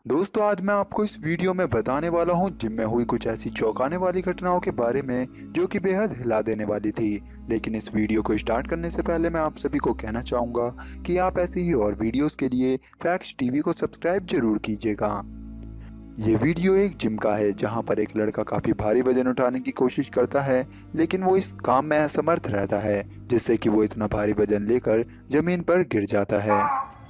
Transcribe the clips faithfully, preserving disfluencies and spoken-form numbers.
दोस्तों, आज मैं आपको इस वीडियो में बताने वाला हूँ जिम में हुई कुछ ऐसी चौंकाने वाली घटनाओं के बारे में जो कि बेहद हिला देने वाली थी। लेकिन इस वीडियो को स्टार्ट करने से पहले मैं आप सभी को कहना चाहूँगा कि आप ऐसी ही और वीडियोस के लिए फैक्ट्स टीवी को सब्सक्राइब जरूर कीजिएगा। ये वीडियो एक जिम का है जहाँ पर एक लड़का काफ़ी भारी वजन उठाने की कोशिश करता है, लेकिन वो इस काम में असमर्थ रहता है, जिससे कि वो इतना भारी वजन लेकर जमीन पर गिर जाता है।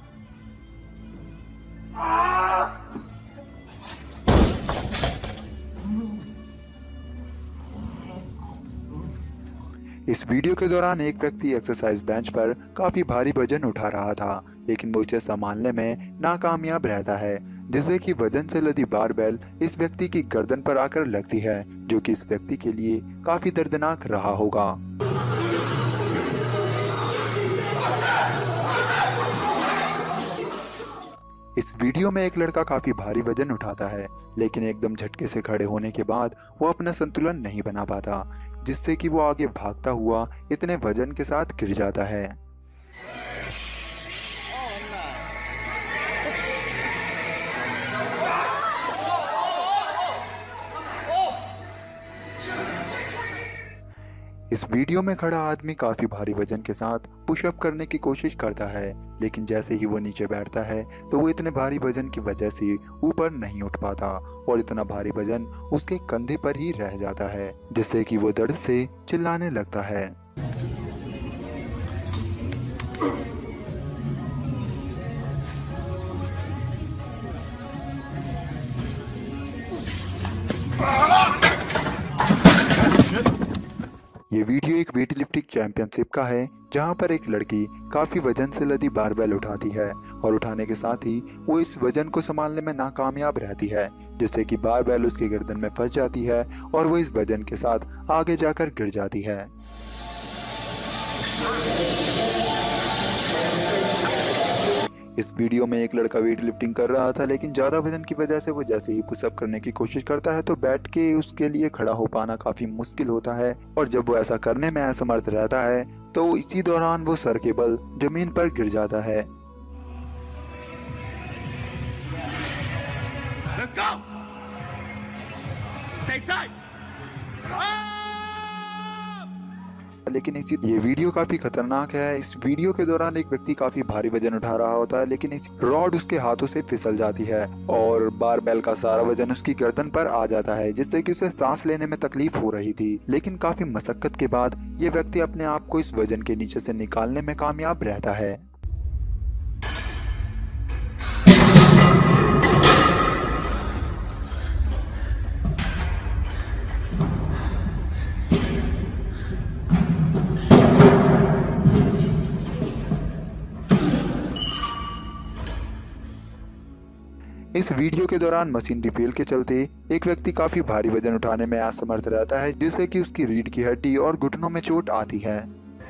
इस वीडियो के दौरान एक व्यक्ति एक्सरसाइज बेंच पर काफी भारी वजन उठा रहा था, लेकिन वो इसे संभालने में नाकामयाब रहता है, जिससे कि वजन से लदी बारबेल इस व्यक्ति की गर्दन पर आकर लगती है, जो कि इस व्यक्ति के लिए काफी दर्दनाक रहा होगा। इस वीडियो में एक लड़का काफी भारी वजन उठाता है, लेकिन एकदम झटके से खड़े होने के बाद वो अपना संतुलन नहीं बना पाता, जिससे कि वो आगे भागता हुआ इतने वजन के साथ गिर जाता है। इस वीडियो में खड़ा आदमी काफी भारी वजन के साथ पुशअप करने की कोशिश करता है, लेकिन जैसे ही वो नीचे बैठता है तो वो इतने भारी वजन की वजह से ऊपर नहीं उठ पाता और इतना भारी वजन उसके कंधे पर ही रह जाता है, जिससे कि वो दर्द से चिल्लाने लगता है। ये वीडियो एक वेट लिफ्टिंग चैंपियनशिप का है, जहां पर एक लड़की काफी वजन से लदी बारबेल उठाती है और उठाने के साथ ही वो इस वजन को संभालने में नाकामयाब रहती है, जिससे कि बारबेल उसके गर्दन में फंस जाती है और वो इस वजन के साथ आगे जाकर गिर जाती है। इस वीडियो में एक लड़का वेट लिफ्टिंग कर रहा था, लेकिन ज़्यादा वजन की वजह से वो जैसे ही पुशअप करने की कोशिश करता है तो बैठ के उसके लिए खड़ा हो पाना काफ़ी मुश्किल होता है, और जब वो ऐसा करने में असमर्थ रहता है तो इसी दौरान वो सर के बल जमीन पर गिर जाता है। लेकिन इसी ये वीडियो काफी खतरनाक है। इस वीडियो के दौरान एक व्यक्ति काफी भारी वजन उठा रहा होता है, लेकिन इस रॉड उसके हाथों से फिसल जाती है और बारबेल का सारा वजन उसकी गर्दन पर आ जाता है, जिससे कि उसे सांस लेने में तकलीफ हो रही थी। लेकिन काफी मशक्कत के बाद ये व्यक्ति अपने आप को इस वजन के नीचे से निकालने में कामयाब रहता है। इस वीडियो के दौरान मशीनरी फेल के चलते एक व्यक्ति काफी भारी वजन उठाने में असमर्थ रहता है, जिससे कि उसकी रीढ़ की हड्डी और घुटनों में चोट आती है।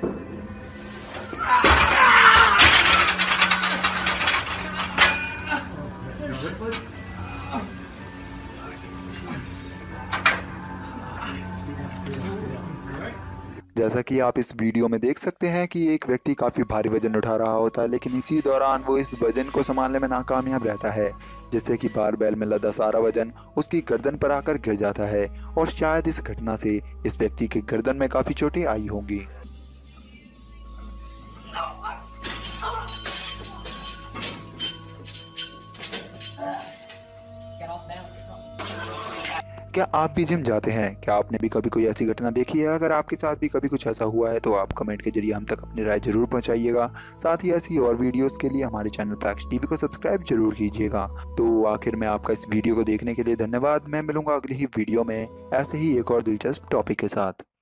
जैसा कि आप इस वीडियो में देख सकते हैं कि एक व्यक्ति काफ़ी भारी वजन उठा रहा होता है, लेकिन इसी दौरान वो इस वजन को संभालने में नाकामयाब रहता है, जिससे कि बारबेल में लदा सारा वजन उसकी गर्दन पर आकर गिर जाता है और शायद इस घटना से इस व्यक्ति की गर्दन में काफ़ी चोटें आई होंगी। क्या आप भी जिम जाते हैं? क्या आपने भी कभी कोई ऐसी घटना देखी है? अगर आपके साथ भी कभी कुछ ऐसा हुआ है तो आप कमेंट के जरिए हम तक अपनी राय जरूर पहुंचाइएगा। साथ ही ऐसी और वीडियोस के लिए हमारे चैनल फैक्ट्स टीवी को सब्सक्राइब जरूर कीजिएगा। तो आखिर में आपका इस वीडियो को देखने के लिए धन्यवाद। मैं मिलूंगा अगली ही वीडियो में ऐसे ही एक और दिलचस्प टॉपिक के साथ।